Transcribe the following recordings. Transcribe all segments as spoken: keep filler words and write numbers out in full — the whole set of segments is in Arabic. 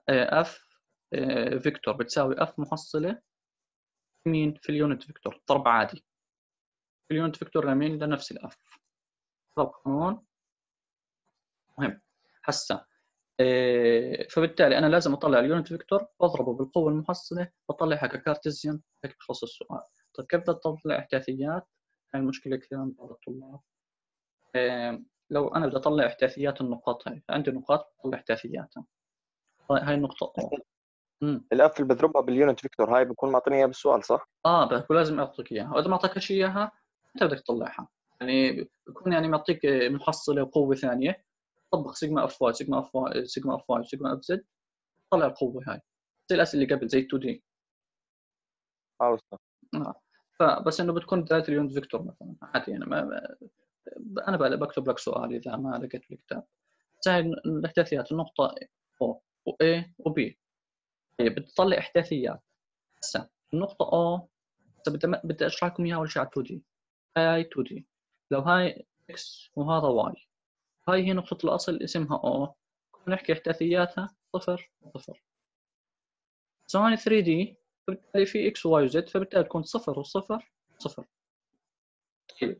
اف فيكتور بتساوي اف محصله مين في اليونت فيكتور، ضرب عادي في اليونت فيكتور لمين؟ لنفس الاف. ضرب قانون مهم. هسه فبالتالي انا لازم اطلع اليونت فيكتور واضربه بالقوه المحصله واطلعها ككارتيزيان، هيك بخلص السؤال. طيب كيف بدي اطلع احداثيات؟ هاي المشكله كثير عند بعض الطلاب. لو انا بدي اطلع احداثيات النقاط، هاي عندي نقاط بطلع احداثياتها. هاي النقطه او الاف اللي بضربها باليونت فيكتور هاي بكون معطيني اياها بالسؤال صح؟ اه بكون لازم اعطيك اياها، واذا ما اعطيكش اياها انت بدك تطلعها. يعني بكون يعني معطيك محصله وقوه ثانيه، طبق سيجما اف واي سيجما اف واي سيجما اف واي سيجما اف زد، طلع القوه هاي زي الاسئله اللي قبل زي تو دي. اه اه فبس انه بتكون بدايه اليونت فيكتور مثلا عادي يعني ما ما- انا بقى بكتب لك سؤال اذا ما لقيت بالكتاب. هاي الاحداثيات النقطه او و A و B. طيب بتطلع احداثيات. هسه النقطه او بدي بدي اشرح لكم اياها اول شيء على تو دي. هاي تو دي، لو هاي اكس وهذا واي، هاي هي نقطه الاصل اسمها او، نحكي احداثياتها صفر وصفر. هون ثري دي فبالتالي في اكس وواي وزد، فبالتالي تكون صفر وصفر صفر. طيب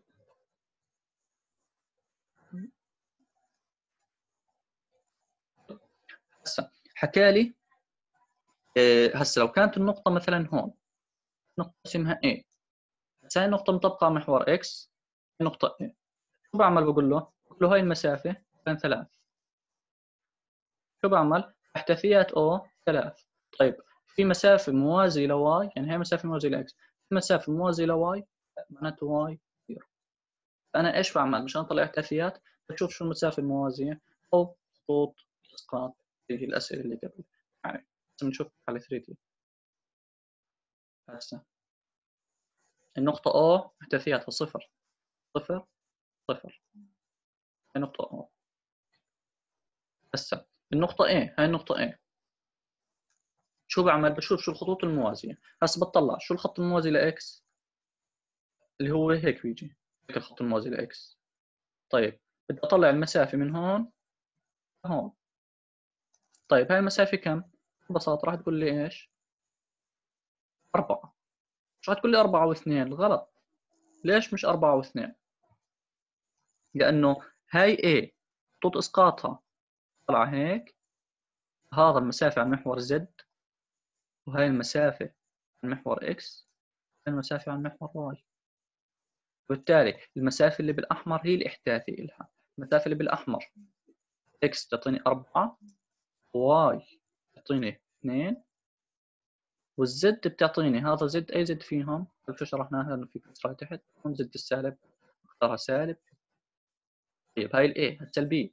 هسه حكى لي هسه لو كانت النقطة مثلا هون نقطة اسمها A، هسه هاي النقطة مطبقة على محور X، نقطة A، شو بعمل؟ بقول له بقول له هاي المسافة بين ثلاث، شو بعمل؟ احداثيات O ثلاث. طيب في مسافة موازية لواي، يعني هاي مسافة موازية لإكس، في مسافة موازية لواي معناته واي زيرو. فأنا إيش بعمل مشان أطلع احداثيات؟ بشوف شو المسافة الموازية أو خطوط إسقاط زي الأسئلة اللي قبل. يعني بنشوف على ثري دي. هسه النقطة O احداثياتها صفر صفر صفر، هاي نقطة O. هسه النقطة A، هاي النقطة A، شو بعمل؟ بشوف شو الخطوط الموازية. هسه بطلع شو الخط الموازي لإكس اللي هو هيك بيجي، هيك الخط الموازي لإكس. طيب بدي أطلع المسافة من هون لهون. طيب هاي المسافة كم؟ ببساطة راح تقول لي إيش؟ أربعة. مش راح تقول لي أربعة واثنين، غلط. ليش مش أربعة واثنين؟ لأنه هاي A خطوط إسقاطها طلع هيك، هذا المسافة عن محور Z، وهاي المسافة عن محور X، هاي المسافة عن محور Y. وبالتالي المسافة اللي بالأحمر هي الإحداثي إلها. المسافة اللي بالأحمر X تعطيني أربعة، Y تعطيني اثنين، والزد بتعطيني هذا زد. أي زد فيهم؟ شو شرحناها إنه في كسرة تحت تكون زد السالب، اختارها سالب. طيب هاي الإيه هسه البي،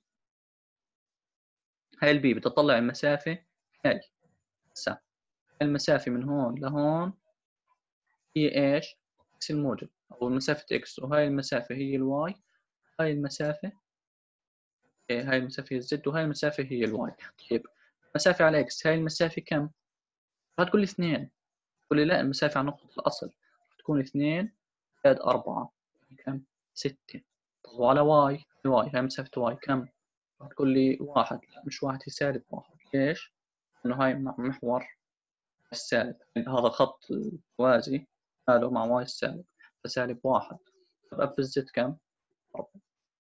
هاي البي بتطلع المسافة هاي. هسه المسافة من هون لهون هي إيش؟ إكس الموجب أو مسافة إكس، وهاي المسافة هي الواي، هاي المسافة إيه هاي المسافة هي الزد، وهاي المسافة هي الواي. طيب المسافة على إكس هاي المسافة كم؟ هتقول لي اثنين، تقول لي لا المسافة على نقطة الأصل تكون اثنين زائد أربعة كم؟ ستة. طب وعلى واي، واي هاي مسافة واي كم؟ تقول لي واحد. لا مش واحد، هي سالب واحد. ليش؟ لأنه هاي مع محور السالب، هذا خط موازي ماله مع واي السالب، فسالب واحد. طب أب الزد كم؟ أربعة.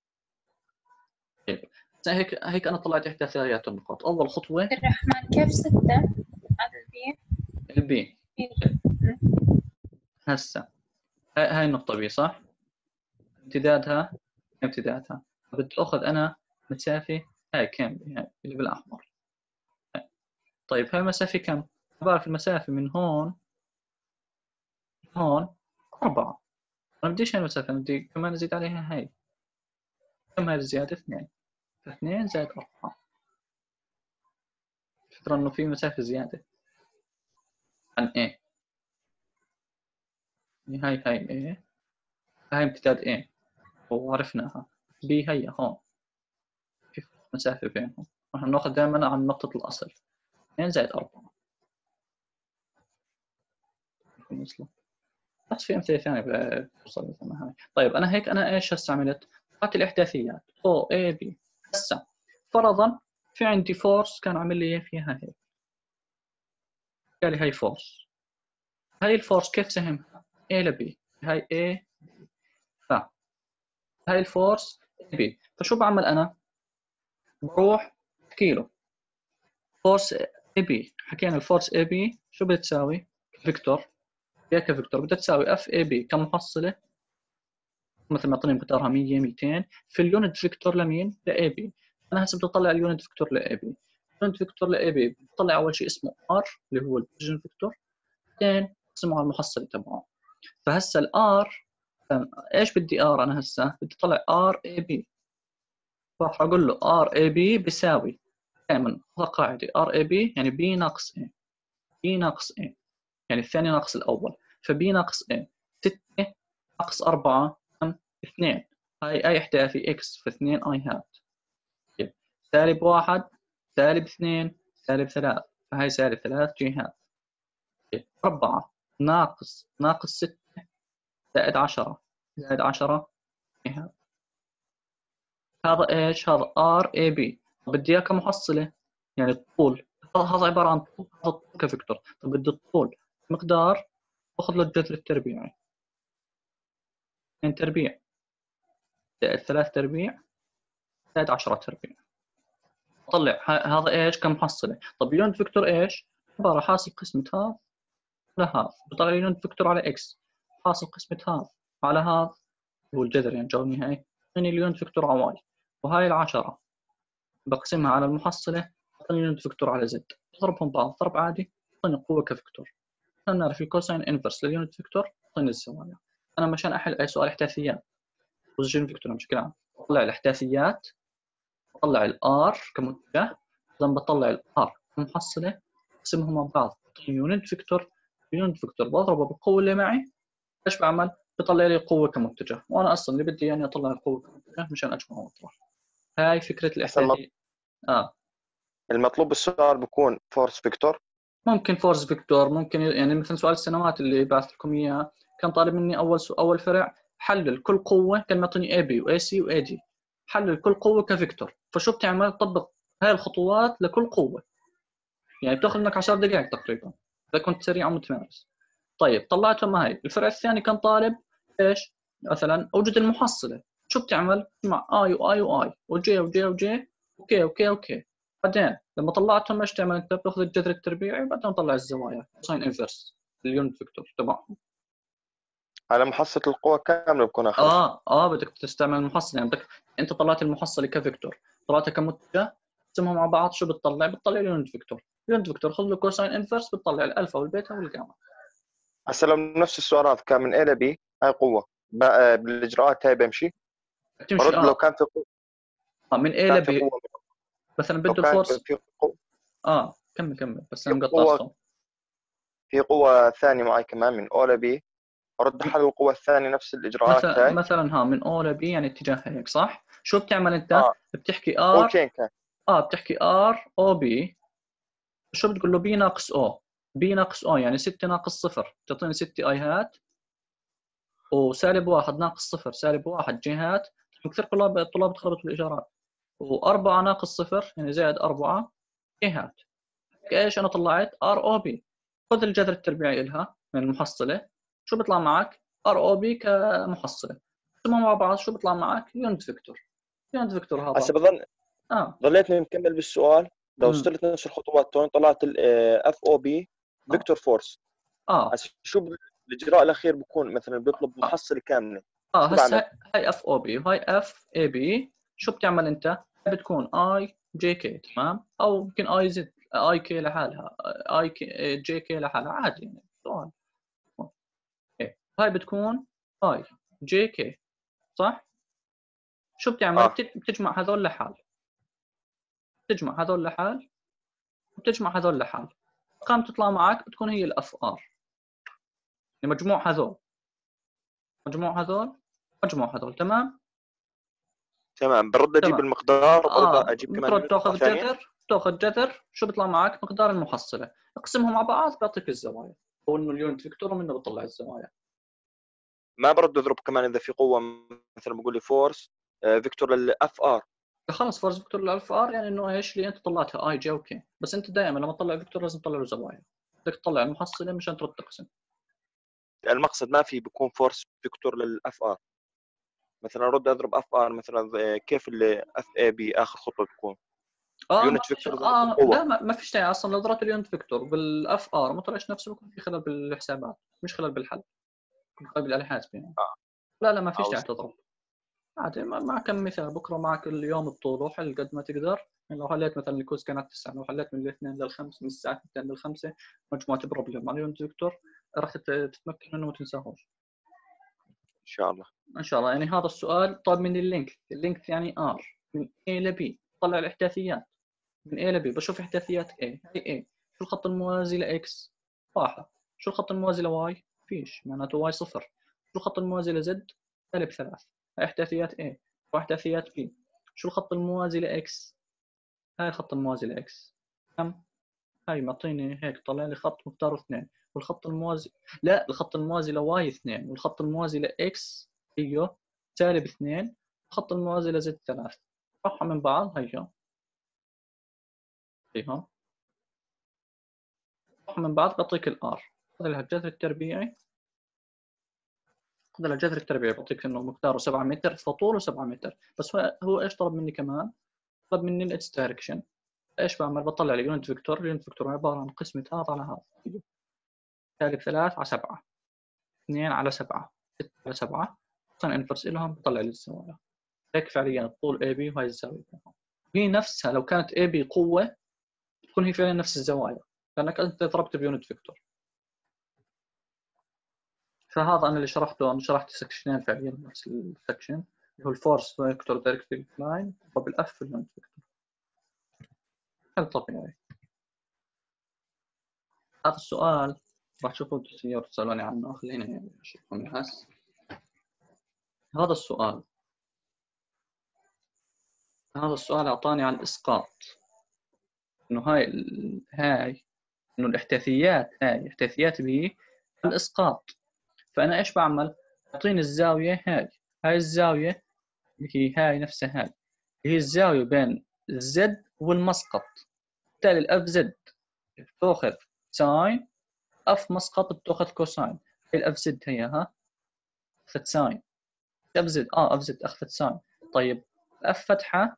طيب هيك هيك أنا طلعت إحداثيات النقاط. أول خطوة الرحمن كيف ستة على البي؟ البي. هسه هاي هاي النقطة بي صح؟ امتدادها امتدادها بدي أخذ أنا مسافة هاي كم هاي اللي بالأحمر. هاي. طيب هاي المسافة كم؟ بعرف المسافة من هون هون أربعة. أنا بديش هاي المسافة، بدي كمان أزيد عليها هاي. كم هاي الزيادة؟ اثنين. اثنين زائد أربعة. الفكرة إنه في مسافة زيادة عن A. هاي هاي A، هاي امتداد A وعرفناها. B هي هون في مسافة بينهم، نحن ناخذ دائما عن نقطة الأصل. اثنين زائد أربعة. بس في أمثلة ثانية بتوصل مثل هاي. طيب أنا هيك أنا إيش هسه عملت؟ أخذت الإحداثيات O A B. هسه فرضا في عندي فورس كان عامل لي فيها هيك، بالتالي هاي فورس. هاي الفورس كيف سهمها؟ A ل B، هاي A ف هاي الفورس A B. فشو بعمل أنا؟ بروح أحكي له فورس A B، حكينا الفورس A B شو بتساوي؟ فيكتور، يا كفيكتور بدها تساوي اف اي بي كمحصله، مثل ما اعطيني مقدارها مية مئتين في اليونت فيكتور لمين؟ لاي بي. انا هسه بدي اطلع اليونت فيكتور لاي بي. اليونت فيكتور لاي بي بطلع اول شيء اسمه ار اللي هو البوزيشن فيكتور، بعدين اسمه على المحصله تبعه. فهسه الار ايش بدي ار انا هسه؟ بدي اطلع ار اي بي، راح اقول له ار اي بي بيساوي دائما قاعده ار اي بي يعني بي ناقص اي، بي ناقص اي يعني الثاني ناقص الاول، فبي ناقص اي ستة ناقص أربعة كم؟ اثنين، هاي اي احداثي اكس في اثنين اي هات. طيب سالب واحد سالب اثنين سالب ثلاث، فهاي سالب ثلاث جهات. طيب أربعة ناقص ناقص ستة زائد عشرة زائد عشرة جهات. هذا ايش؟ هذا ار اي بي. بدي اياه كمحصلة يعني الطول، هذا عبارة عن طول، هذا الطول كفيكتور. طب بدي الطول مقدار، باخذ له الجذر التربيعي، اثنين تربيع زائد ثلاث تربيع زائد عشرة تربيع. طلع هذا ايش كمحصله. طب يونت فيكتور ايش؟ عباره حاصل قسمه هذا على هذا، بطلع يونت فيكتور على اكس حاصل قسمه هذا على هذا هو الجذر يعني جواب نهائي من اليونت فيكتور على واي. وهاي العشرة بقسمها على المحصله اعطيني يونت فيكتور على زد، اضربهم بعض ضرب عادي اعطيني قوه كفيكتور. احنا بنعرف الكوساين انفرس لليونت فيكتور اعطيني الزوايا. انا مشان احل اي سؤال احداثيات بوزيشن فيكتور بشكل عام بطلع الاحداثيات، بطلع الار كمتجه، بعدين بطلع الار كمحصله، اقسمهم مع بعض يونت فيكتور يونت فيكتور بضربه بالقوه اللي معي. ايش بعمل؟ بطلع لي قوه كمتجه، وانا اصلا اللي بدي يعني اطلع القوه كمتجه مشان اجمع واطرح. هاي فكره الاحداثيه. اه المطلوب بالسؤال بكون فورس فيكتور. ممكن فورس فيكتور، ممكن يعني مثلا سؤال السنوات اللي بعث لكم اياه كان طالب مني اول سو... اول فرع حلل كل قوه، كان معطيني اي بي واي سي واي دي، حلل كل قوه كفيكتور. فشو بتعمل؟ تطبق هاي الخطوات لكل قوه، يعني بتاخذ منك عشر دقائق تقريبا اذا كنت سريع ومتمارس. طيب طلعتهم هاي. الفرع الثاني كان طالب ايش؟ مثلا اوجد المحصله. شو بتعمل؟ مع اي واي واي وجي وجي وجي اوكي اوكي اوكي. بعدين لما طلعتهم ايش تعمل انت؟ بتاخذ الجذر التربيعي وبعدين تطلع الزوايا ساين انفرس اليونت فيكتور تبعهم. على محصلة القوى كاملة بكون اخذها. اه اه بدك تستعمل المحصله، يعني بدك انت طلعت المحصله كفيكتور طلعتها كمتجه، تقسمهم مع بعض شو بتطلع؟ بتطلع اليونت فيكتور. اليونت فيكتور خذ له كوساين انفرس بتطلع الالفا والبيتا والجاما. هسه لو نفس السؤال هذا كان من A ل B هاي قوة بقى بالاجراءات هاي بمشي. بتمشي برد لو اه, كان في قوة آه من A كان ل في B. قوة مثلا لو بده كان الفورس. في قوة اه كمل كمل بس في انا مقطع قوة الصوت. في قوة ثانية معي كمان من O ل B، برد احل القوة الثانية نفس الاجراءات مثلا هاي. مثلا ها من O ل B يعني اتجاه هيك صح؟ شو بتعمل انت؟ اه بتحكي R. قوتين كان. اه بتحكي R O B. شو بتقول له؟ B ناقص O. B ناقص O يعني ستة ناقص صفر تعطيني ستة اي هات، وسالب واحد ناقص صفر سالب واحد جهات. كثير طلاب الطلاب تخربطوا بالاشارات. وأربعة ناقص صفر يعني زائد أربعة جهات. ايش انا طلعت؟ ار او بي. خذ الجذر التربيعي لها من المحصله، شو بيطلع معك؟ ار او بي كمحصله، ثم مع بعض شو بيطلع معك؟ يونت فيكتور. يونت فيكتور هذا هسه بظن اه ضليتني مكمل بالسؤال. لو امم وصلت نفس الخطوات تون طلعت الاف او بي اه فيكتور فورس. اه هسه شو ب- الاجراء الاخير بكون مثلا بيطلب اه, محصله كامله. آه. شو هسه بعمل؟ هاي هاي اف او بي وهاي اف اي بي. شو بتعمل انت؟ هاي بتكون اي جي كي تمام، او يمكن اي زد اي كي لحالها، اي كي جي كي لحالها عادي يعني سؤال. إيه. هاي بتكون اي جي كي صح؟ شو بتعمل؟ اه بت- بتجمع هذول لحال، بتجمع هذول لحال وبتجمع هذول لحال، الارقام تطلع معك بتكون هي الاف ار. يعني مجموع هذول مجموع هذول مجموع هذول تمام. تمام. برد اجيب تمام المقدار وبرد اه اجيب كمان بترد يونت مره تاخذ ثانيه. جذر، تاخذ جذر شو بيطلع معك؟ مقدار المحصله، اقسمهم مع بعض بيعطيك الزوايا، هو انه اليونت فيكتور ومنه بتطلع الزوايا. ما برد اضرب كمان اذا في قوه مثلا بقول لي فورس فيكتور للاف ار. خلص فورس فيكتور الالف ار يعني انه ايش اللي انت طلعتها اي جي اوكي، بس انت دائما لما تطلع فيكتور لازم تطلع له زوايا. بدك تطلع المحصله مشان ترد تقسم. المقصد ما في بيكون فورس فيكتور للاف ار، مثلا ارد اضرب اف ار مثلا كيف اللي اف اي بي اخر خطوه بتكون اه ما يونت فيش فيكتور اه بالقوه. لا ما, ما فيش داعي اصلا. لو ضربت اليونت فيكتور بالاف ار ما طلعش نفسه، بكون في خلل بالحسابات مش خلل بالحل، بكون خلل بالاله الحاسبه يعني. آه. لا لا ما فيش داعي عاوز تضرب عادي. ما- معك كم مثال بكره، معك اليوم الطول حل قد ما تقدر. يعني لو حليت مثلا الكوز كانت تسعة، لو حليت من الاثنين للخمس، من الساعه اثنين للخمسة مجموعه بروبلم مع اليونت فيكتور، راح تت- تتمكن منه وما تنساهوش ان شاء الله. ان شاء الله. يعني هذا السؤال طلب مني اللينك، اللينك يعني ار من A ل B، طلع الاحداثيات من A ل B، بشوف احداثيات A هي A. شو الخط الموازي ل X؟ واحد. شو الخط الموازي ل Y؟ فيش، معناته Y صفر. شو الخط الموازي ل Z؟ سالب ثلاث. هاي احداثيات A. واحداثيات B. شو الخط الموازي ل X؟ هاي الخط الموازي ل X كم؟ هاي معطيني هيك، طلع لي خط مقداره اثنين، والخط الموازي لا الخط الموازي لواي اثنين، والخط الموازي لاكس هيو سالب اثنين، الخط الموازي لزد ثلاث. طرحهم من بعض هيو هيهم طرحهم من بعض بعطيك الار. خذ لها الجذر التربيعي، خذ لها الجذر التربيعي بعطيك انه مقداره سبعة متر فطوله سبعة متر. بس هو هو ايش طلب مني كمان؟ طلب مني الاتس دايركشن. ايش بعمل؟ بطلع لي يونت فيكتور، اليونت فيكتور عباره عن قسمه هذا على هذا، سالب ثلاث على سبعة، اثنين على سبعة، ستة على سبعة، اصلا انفرس لهم بطلع لي الزوايا. هيك فعليا الطول اي بي وهي الزاويه هي نفسها. لو كانت اي بي قوه تكون هي فعلا نفس الزوايا، لانك انت ضربت بيونت فيكتور. فهذا انا اللي شرحته، انا شرحت سكشنين فعليا نفس السكشن اللي هو الفورس فيكتور دايركت لاين وبالاف اليونت فيكتور. هذا طبيعي. هذا السؤال راح تشوفوا تسالوني عنه، خليني اشوفكم الحس. هذا السؤال هذا السؤال اعطاني عن الاسقاط، انه هاي ال... هاي انه الاحداثيات هاي احداثيات بي الاسقاط. فانا ايش بعمل؟ اعطيني الزاويه هاي هاي الزاويه اللي هي هاي نفسها هاي اللي هي الزاويه بين الزد والمسقط. بالتالي الاف زد بتاخذ ساين، اف مسقط بتاخذ كوساين. هي الاف زد هي ها اخذت ساين، اف زد اه اف زد اخذت ساين. طيب اف فتحه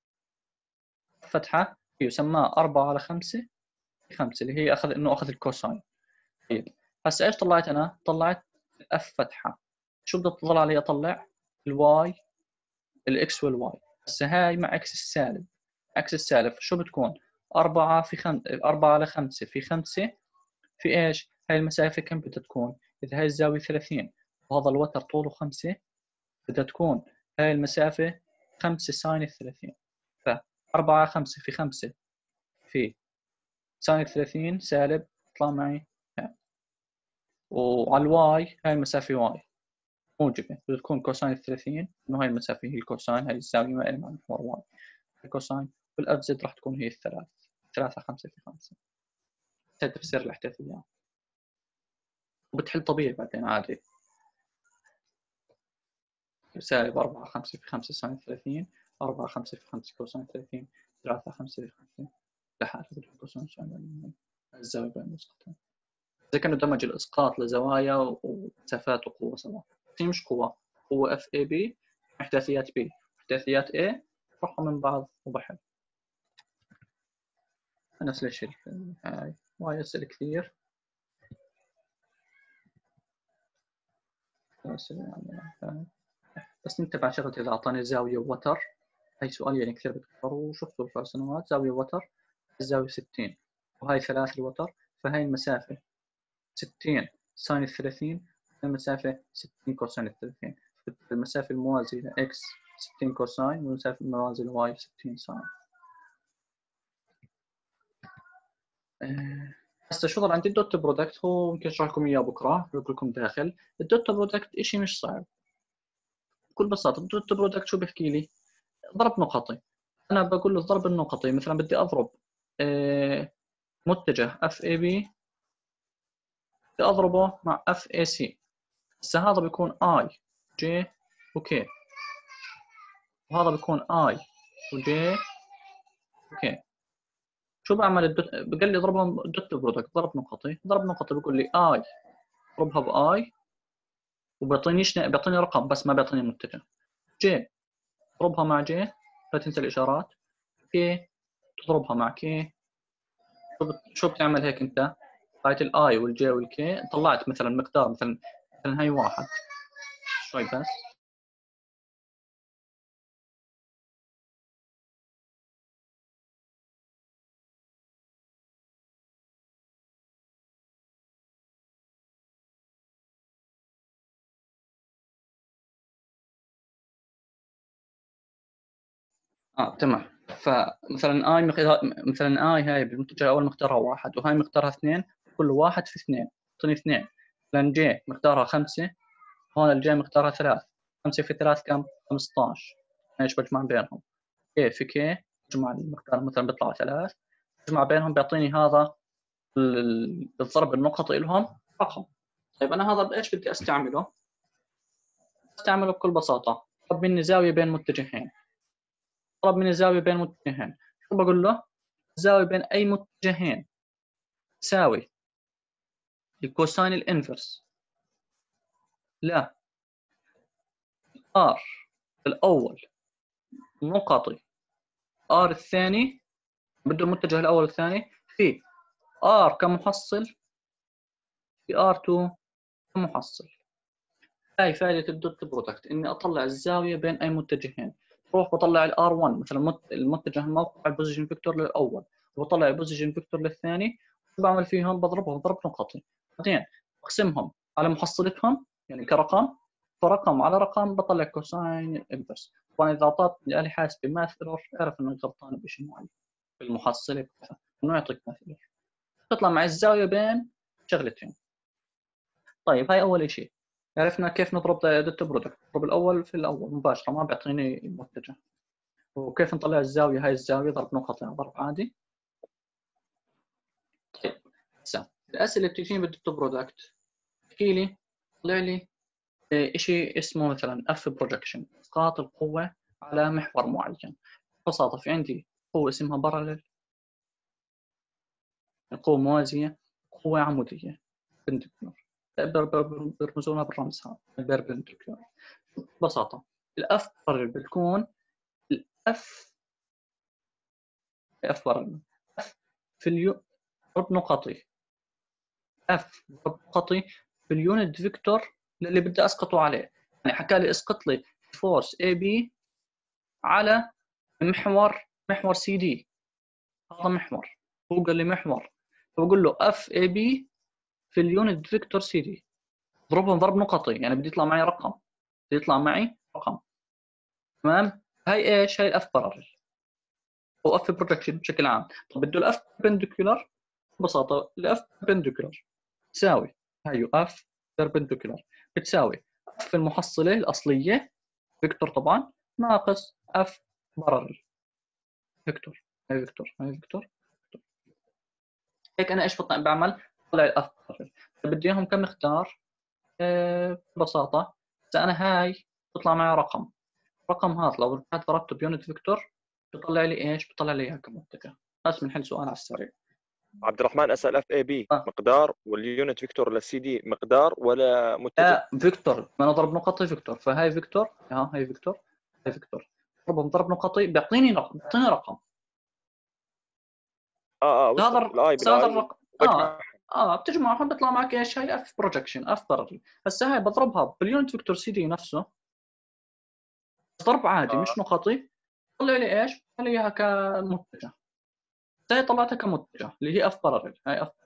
فتحه يسمى أربعة على خمسة خمسة اللي هي اخذ انه اخذ الكوساين. طيب هسه ايش طلعت انا؟ طلعت اف فتحه. شو بدي تظل علي اطلع؟ الواي، الاكس والواي. هسه هاي مع اكس السالب، اكس السالب شو بتكون؟ أربعة في خم... أربعة على خمسة في خمسة في ايش؟ هاي المسافة كم بدها تكون؟ إذا هاي الزاوية ثلاثين وهذا الوتر طوله خمسة، بدها تكون هاي المسافة خمسة ساين الثلاثين. ف أربعة على خمسة في خمسة في ساين الثلاثين سالب، طلع معي هاي. وعلى الواي هاي المسافة واي موجبة، بدها تكون كوساين الثلاثين، إنه هاي المسافة هي الكوساين، هاي الزاوية ما إلها مع محور واي. الكوساين والأف زد راح تكون هي الثلاث، ثلاثة خمسة في خمسة. هذا تفسير الاحداثيات، وبتحل طبيعي بعدين عادي. سالب أربعة خمسة في خمسة ساين ثلاثين، أربعة خمسة في خمسة كوساين ثلاثين، ثلاثة خمسة في خمسة لحالة كوساين ساين الزاوية بين المسقطين. إذا كانوا دمج الإسقاط لزوايا ومسافات وقوة سوا، هي مش قوة، قوة اف اي بي احداثيات بي احداثيات اي، فرحوا من بعض وبحل. نفس الشيء هاي واي اسئلة كثير. بس نتبع شغلة إذا أعطاني زاوية وتر، هاي سؤال يعني كثير بتكرر وشفته في سنوات. زاوية وتر الزاوية ستين وهاي ثلاث الوتر، فهاي المسافة ستين ساين الثلاثين، المسافة ستين كوساين الثلاثين. المسافة الموازية ل x ستين كوساين، والمسافة الموازية ل y ستين ساين. هسه شو ضل عندي الدوت برودكت، هو ممكن اشرح لكم اياه بكره لكم داخل. الدوت برودكت اشي مش صعب بكل بساطة. الدوت برودكت شو بحكي لي؟ ضرب نقطي. انا بقول له ضرب النقطي، مثلا بدي اضرب متجه اف اي بي بدي اضربه مع اف اي سي. هسه هذا بيكون اي جي اوكي، وهذا بيكون اي وجي اوكي. شو بعمل الدوت بقول لي ضربهم دوت برودكت ضرب نقطي ضرب نقطي بيقول لي اي ضربها باي وبيعطينيش بيعطيني رقم بس ما بيعطيني متجه. جي تضربها مع جي لا تنسى الاشارات. كي تضربها مع كي. شو بت... شو بتعمل هيك انت؟ طلعت الاي والجي والكي طلعت مثلا مقدار مثلا مثلا هي واحد شوي بس اه تمام. فمثلا اي مقدار مثلا اي هاي بالمتجه اول مقدارها واحد وهاي مقدارها اثنين كل واحد في اثنين اعطيني اثنين. مثلا جي مقدارها خمسة هون الجي مقدارها ثلاث. خمسة في ثلاث كم؟ خمسة عشر. ايش بجمع بينهم؟ كي في كي بجمع المقدار مثلا بيطلع ثلاث بجمع بينهم بيعطيني هذا الضرب النقطي لهم رقم. طيب انا هذا بايش بدي استعمله؟ استعمله بكل بساطه طلب مني زاويه بين متجهين. طلب مني زاويه بين متجهين شو بقول له؟ الزاويه بين اي متجهين تساوي الكوساين الانفرس لا ار الاول نقطي ار الثاني بده المتجه الاول والثاني في ار كمحصل في ار اثنين كمحصل. هاي فائده الدوت برودكت اني اطلع الزاويه بين اي متجهين. بروح بطلع الار واحد مثلا المتجه الموقع البوزيشن فيكتور للاول وبطلع البوزيشن فيكتور للثاني بعمل فيهم بضربهم ضرب نقطي بعدين بقسمهم على محصلتهم يعني كرقم فرقم على رقم بطلع كوساين انفرس. طبعا اذا اعطتني آلة حاسبة ماث ايرور اعرف انه غلطان بشيء معين في المحصله انه يعطيك ماث ايرور. تطلع مع الزاويه بين شغلتين. طيب هاي اول شيء عرفنا كيف نضرب دوت برودكت. نضرب الاول في الاول مباشره ما بيعطيني متجه. وكيف نطلع الزاويه هاي الزاويه ضرب نقطه ضرب عادي. طيب هسه الاسئله اللي بتجيني بالدوت برودكت احكي لي طلع لي شيء اسمه مثلا اف بروجكشن اسقاط القوه على محور معين. ببساطه في عندي قوه اسمها باراليل قوه موازيه قوه عموديه بيرمزونها بالرمز هذا بيربنديكولار. ببساطه الاف باراليل بتكون الاف اف باراليل اف في اليو ضرب نقطي اف ضرب نقطي في اليونت فيكتور اللي بدي اسقطه عليه. يعني حكى لي اسقط لي فورس اي بي على محور محور سي دي. هذا محور هو قال لي محور فبقول له اف اي بي في اليونت فيكتور سي دي ضربهم ضرب نقطي يعني بدي يطلع معي رقم بدي يطلع معي رقم. تمام. هاي ايش؟ هاي الاف باراليل او اف بروجكشن بشكل عام. طب بده الاف بيربنديكولار ببساطه الاف بيربنديكولار تساوي هاي اف بيربنديكولار بتساوي اف المحصله الاصليه فيكتور طبعا ناقص اف باراليل فيكتور. هاي فيكتور هاي فيكتور. هيك انا ايش بعمل؟ طلع الاف باراليل. بدي اياهم كم مقدار؟ أه ببساطه اذا انا هاي بيطلع معي رقم. الرقم هذا لو رجعت ضربته بيونت فيكتور بيطلع لي ايش؟ بيطلع لي اياها كمتجه. بس بنحل سؤال على السريع. عبد الرحمن اسال اف اي بي آه. مقدار واليونت فيكتور للسي دي مقدار ولا متجه؟ لا فيكتور ما انا ضرب نقطي فيكتور فهاي فيكتور ها هاي فيكتور هاي فيكتور ضربهم ضرب نقطي بيعطيني رقم بيعطيني رقم. اه اه هذا وصلت الاي هذا بالاي الرقم وبجمع. اه اه بتجمعهم بيطلع معك ايش؟ هاي اف بروجكشن اف باراليل. هسه هاي بضربها باليونت فيكتور سي دي نفسه ضرب عادي آه. مش نقطي طلع لي ايش؟ طلع لي اياها كمتجه. هاي طلعتها كمتجه اللي هي اف باراليل. هاي اف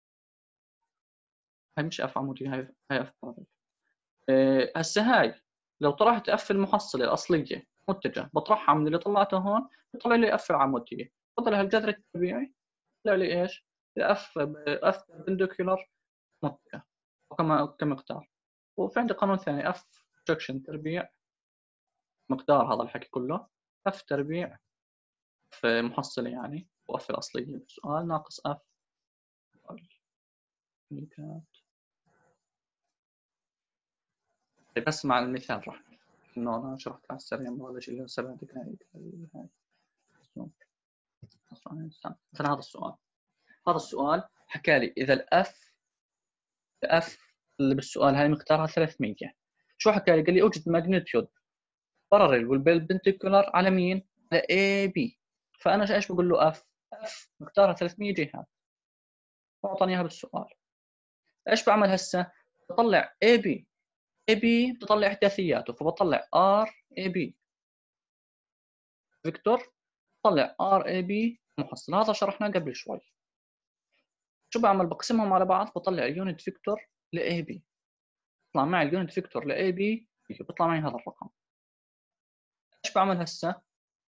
هاي مش اف عمودي هاي هاي اف باراليل. إيه هسه هاي لو طرحت اف المحصله الاصليه متجه بطرحها من اللي طلعته هون بطلع لي اف العموديه بطلع الجذر التربيعي طلع لي ايش؟ اف اف بندكولار متجه وكما كمقدار. وفي عندي قانون ثاني اف بروجكشن تربيع مقدار هذا الحكي كله اف تربيع في محصله يعني واف الاصليه بالسؤال ناقص اف. بس مع المثال راح انه انا شرحت على السريع ما هذا شيء سبع دقائق. مثلا هذا السؤال هذا السؤال حكى لي اذا الاف الاف اللي بالسؤال هاي مقدارها ثلاثمية. شو حكى لي؟ قال لي اوجد ماجنتيود باراليل والبربنديكولار على مين؟ على اي بي. فانا ايش بقول له؟ اف اف مقدارها ثلاثمية جهات، واعطاني اياها بالسؤال. ايش بعمل هسه؟ بطلع اي بي اي بي بطلع احداثياته، فبطلع ار اي بي فيكتور، بطلع ار اي بي محصل. هذا شرحناه قبل شوي. شو بعمل؟ بقسمهم على بعض، بطلع اليونت فيكتور لاي بي، بيطلع معي اليونت فيكتور لاي بي بيطلع معي هذا الرقم. ايش بعمل هسه؟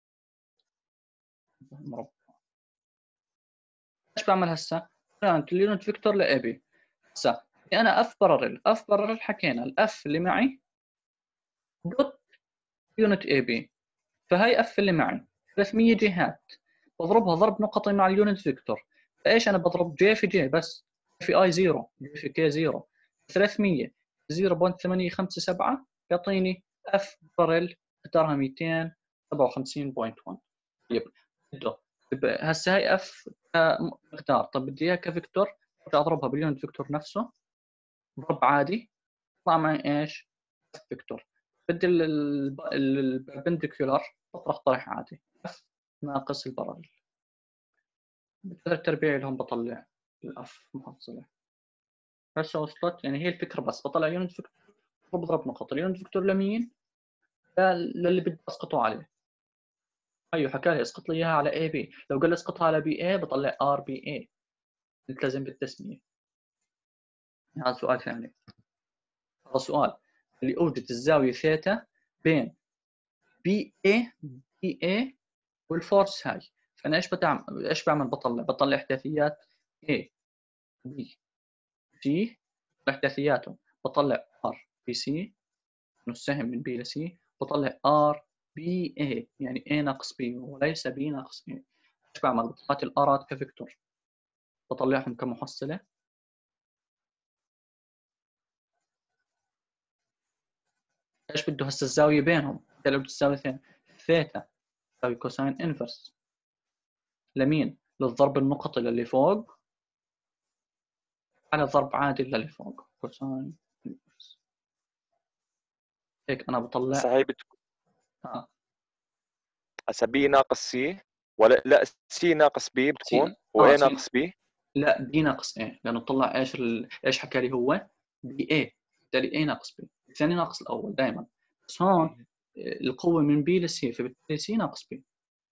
ايش بعمل هسه؟ كانت اليونت فيكتور لاي بي. هسه انا اف بارلل اف بارلل حكينا الاف اللي معي دوت يونت اي بي، فهي اف اللي معي ثلاثمية جهات، بضربها ضرب نقطي مع اليونت فيكتور. فايش انا بضرب؟ جي في جي بس، في اي صفر جي في كي صفر، ثلاثمية صفر فاصلة ثمانية خمسة سبعة يعطيني اف بارل مقدارها مئتين وسبعة وخمسين فاصلة واحد. طيب بده هسه هي اف مقدار، طب بدي اياها كفيكتور، برجع اضربها باليونت فيكتور نفسه ضرب عادي، يطلع معي ايش؟ اف فيكتور. بدي البربنديكولار بطرح طرح عادي، اف ناقص البارل بثلاث ارباع لهم بطلع الاف محصله. هسه وصلت؟ يعني هي الفكره، بس بطلع يونت فيكتور بضرب نقط اليونت فيكتور لمين؟ للي بدي اسقطه عليه. ايوه حكى لي اسقط لي اياها على اي بي، لو قال لي اسقطها على بي اي بطلع ار بي اي، التزم بالتسميه. هذا سؤال ثاني. هذا سؤال اللي اوجد الزاويه ثيتا بين بي اي بي اي والفورس هاي. فانا ايش بتعمل؟ ايش بعمل؟ بطلع بطلع احداثيات A B C، احداثياتهم بطلع R B C نص سهم من B ل C، بطلع R B A يعني A ناقص B وليس B ناقص A. ايش بعمل؟ بطلعت الارات كفيكتور بطلعهم كمحصله. ايش بده هسه؟ الزاويه بينهم لو بتساوي اثنين، ثيتا تساوي كوساين انفرس لمين؟ للضرب النقطي للي فوق على ضرب عادل للي فوق كوساين انفرس. هيك انا بطلع. هسه هي بتكون اه هسه بي ناقص سي، ولا لا سي ناقص بي بتكون اه واي سي. ناقص بي. لا بي ناقص ايه، لانه طلع ايش ال... ايش حكى لي هو؟ بي اي، بالتالي اي ناقص بي، الثاني ناقص الاول دائما. بس هون القوه من بي لسي، فبالتالي سي ناقص بي.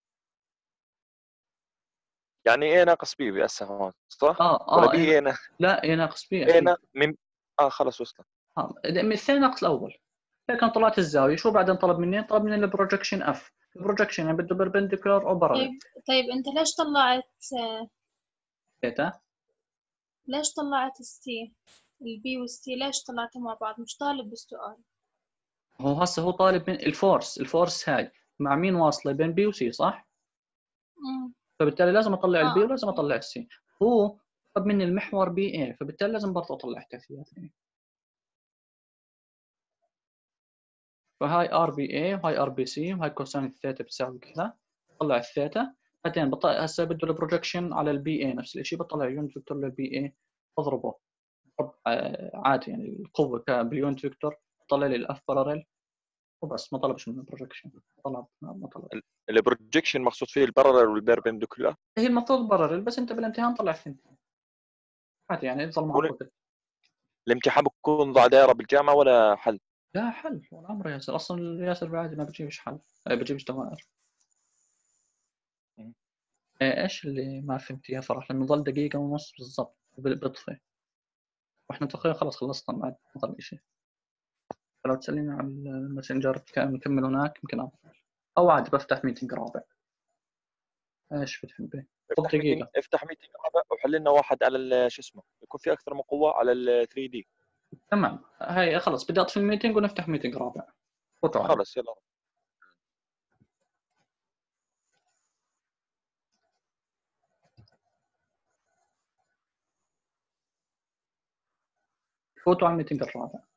يعني اي ناقص بي هسه هون صح؟ اه ولا اه بي إيه... اي نا... لا اي ناقص بي اي اكيد. نا... من اه خلص وصلت. اه من الثاني ناقص الاول. هيك انا طلعت الزاويه. شو بعدين طلب مني؟ طلب مني البروجكشن اف. البروجكشن يعني بده بربنديكولار او باراليل. طيب طيب أنت ليش طلعت ثيتا. ليش طلعت السي البي والسي ليش طلعتهم مع بعض؟ مش طالب بالسؤال. هو هسه هو طالب من الفورس، الفورس هاي مع مين واصله؟ بين بي وسي صح؟ امم فبالتالي لازم اطلع البي اه ولازم اطلع السي. هو طلب مني المحور بي اي، فبالتالي لازم برضه اطلع احداثيات يعني. فهاي ار بي اي وهاي ار بي سي وهاي كوساين الثيتا بتساوي كذا. بطلع الثيتا بعدين بطلع هسه بده البروجكشن على البي اي نفس الشيء، بطلع يونت فيكتور للبي اي بضربه ضرب عادي يعني القوه باليونت فيكتور، طلع لي الاف باراليل وبس. ما طلبش منه بروجكشن، طلب ما طلب. البروجكشن مقصود فيه البارلل والبيربنديكولار. هي المفروض باراليل، بس انت بالامتحان طلع الثنتين عادي يعني، يظل معك وقت. الامتحان بكون ضع دائره بالجامعه ولا حل؟ لا حل ولا عمره ياسر، اصلا ياسر بالعاده ما بجيبش حل، ما بجيبش دوائر. ايش اللي ما فهمت يا فرح؟ لانه ضل دقيقه ونص بالضبط بطفي، واحنا تقريبا خلص خلصنا بعد ما ضل شيء. فلو تسليني على الماسنجر نكمل هناك يمكن افضل، او عادي بفتح ميتنج رابع. ايش بتحبي؟ طب افتح ميتنج دقيقه. افتح ميتنج رابع وحل لنا واحد على ال- شو اسمه، يكون في اكثر من قوه على ال ثري دي. تمام هاي خلص بدي اطفي الميتنج ونفتح ميتنج رابع. فوتوا علي. خلص يلا. فوتوا على الميتنج الرابع.